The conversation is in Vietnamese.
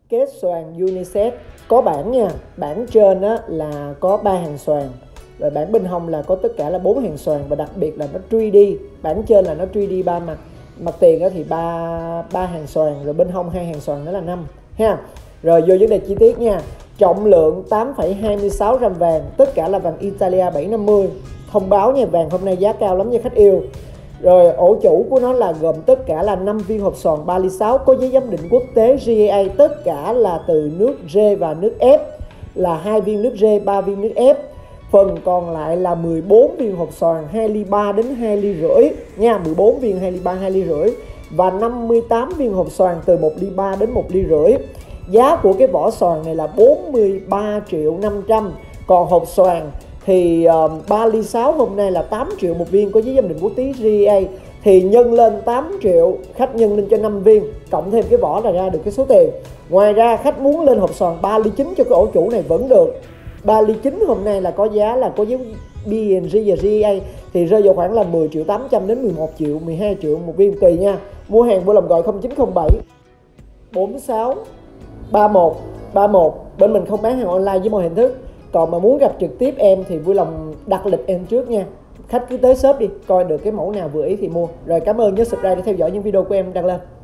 Kết xoàn unisex có bảng nha. Bảng trên á, là có 3 hàng xoàn, rồi bảng bên hông là có tất cả là 4 hàng xoàn, và đặc biệt là nó 3D. Bảng trên là nó 3D 3 mặt, mặt tiền thì ba hàng xoàn, rồi bên hông 2 hàng xoàn nữa là 5 ha. Rồi vô vấn đề chi tiết nha. Trọng lượng 8,26 gram vàng, tất cả là vàng Italia 750. Thông báo nha, vàng hôm nay giá cao lắm nha khách yêu. Rồi ổ chủ của nó là gồm tất cả là 5 viên hộp xoàn 3 ly 6 có giấy giám định quốc tế GAA, tất cả là từ nước rê và nước ép, là 2 viên nước rê, 3 viên nước ép. Phần còn lại là 14 viên hộp xoàn 2 ly 3 đến 2 ly rưỡi nha, 14 viên 2 ly 3 2 ly rưỡi, và 58 viên hộp xoàn từ 1 ly 3 đến 1 ly rưỡi. Giá của cái vỏ xoàn này là 43.500.000. Còn hộp xoàn thì 3 ly 6 hôm nay là 8 triệu một viên có giấy giám định quốc tế GAA, thì nhân lên 8 triệu, khách nhân lên cho 5 viên, cộng thêm cái vỏ là ra được cái số tiền. Ngoài ra khách muốn lên hộp xoàn 3 ly 9 cho cái ổ chủ này vẫn được. 3 ly 9 hôm nay là có giá là có dấu B&G và GAA, thì rơi vào khoảng là 10.800.000 đến 11 triệu, 12 triệu một viên tùy nha. Mua hàng vui lòng gọi 0907 46 31 31. Bên mình không bán hàng online với mọi hình thức. Còn mà muốn gặp trực tiếp em thì vui lòng đặt lịch em trước nha. Khách cứ tới shop đi, coi được cái mẫu nào vừa ý thì mua. Rồi cảm ơn, nhớ subscribe để theo dõi những video của em đăng lên.